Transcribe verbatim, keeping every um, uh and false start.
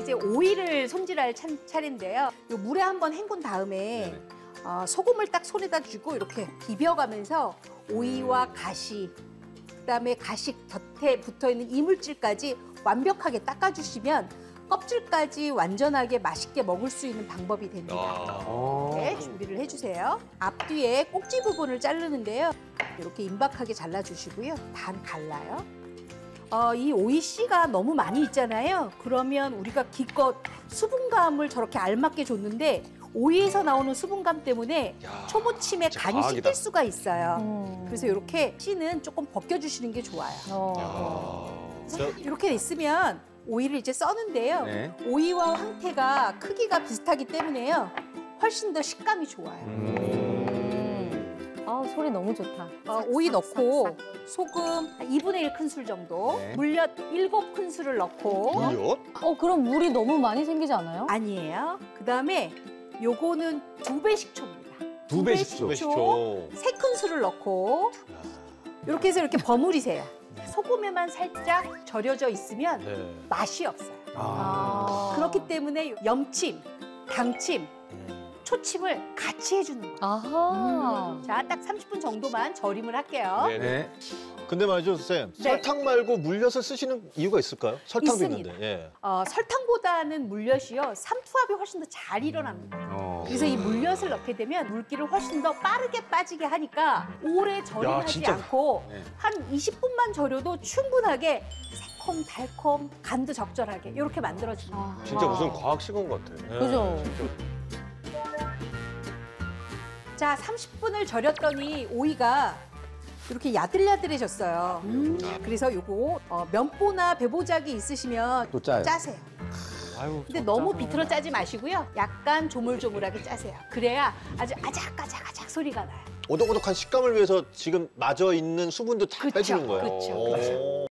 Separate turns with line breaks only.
이제 오이를 손질할 차, 차례인데요. 요 물에 한번 헹군 다음에 어, 소금을 딱 손에다 쥐고 이렇게 비벼가면서 오이와 가시, 그다음에 가시 곁에 붙어있는 이물질까지 완벽하게 닦아주시면 껍질까지 완전하게 맛있게 먹을 수 있는 방법이 됩니다.
아.
네, 준비를 해주세요. 앞뒤에 꼭지 부분을 자르는데요. 이렇게 임박하게 잘라주시고요. 반 갈라요. 어, 이 오이 씨가 너무 많이 있잖아요. 그러면 우리가 기껏 수분감을 저렇게 알맞게 줬는데 오이에서 나오는 수분감 때문에
야,
초무침에
진짜
간이
과학이다.
씹힐 수가 있어요.
음.
그래서 이렇게 씨는 조금 벗겨주시는 게 좋아요.
어.
야. 저,
이렇게 있으면 오이를 이제 써는데요.
네.
오이와 황태가 크기가 비슷하기 때문에요. 훨씬 더 식감이 좋아요.
음. 아, 소리 너무 좋다.
어, 오이 넣고 소금 한 이분의 일 큰술 정도,
네.
물엿 일곱 큰술을 넣고
물엿?
어, 그럼 물이 너무 많이 생기지 않아요?
아니에요. 그다음에 요거는 두 배 식초입니다.
두 배 식초.
식초.
세 큰술을 넣고 이렇게 해서 이렇게 버무리세요. 소금에만 살짝 절여져 있으면
네.
맛이 없어요.
아.
그렇기 때문에 염침, 당침, 초침을 같이 해주는 거예요.
아하.
자, 딱 삼십 분 정도만 절임을 할게요.
네.
네.
근데 말이죠, 쌤.
네.
설탕 말고 물엿을 쓰시는 이유가 있을까요? 설탕도
있습니다.
있는데. 예.
어, 설탕보다는 물엿이요, 삼투압이 훨씬 더 잘 일어납니다.
어.
그래서 이 물엿을 넣게 되면 물기를 훨씬 더 빠르게 빠지게 하니까 오래 절임하지
진짜.
않고
네.
한 이십 분만 절여도 충분하게 새콤, 달콤, 간도 적절하게 이렇게 만들어집니다.
아.
진짜 무슨 과학 시간 같아. 예.
그죠?
자, 삼십 분을 절였더니 오이가 이렇게 야들야들해졌어요. 그래서 요거 어, 면보나 배보자기 있으시면
또 짜요.
짜세요.
아유,
근데 너무 비틀어 짜지 마시고요. 약간 조물조물하게 짜세요. 그래야 아주 아작아작아작 소리가 나요.
오독오독한 식감을 위해서 지금 마저 있는 수분도 다
그쵸,
빼주는 거예요.
그쵸, 그쵸.
오.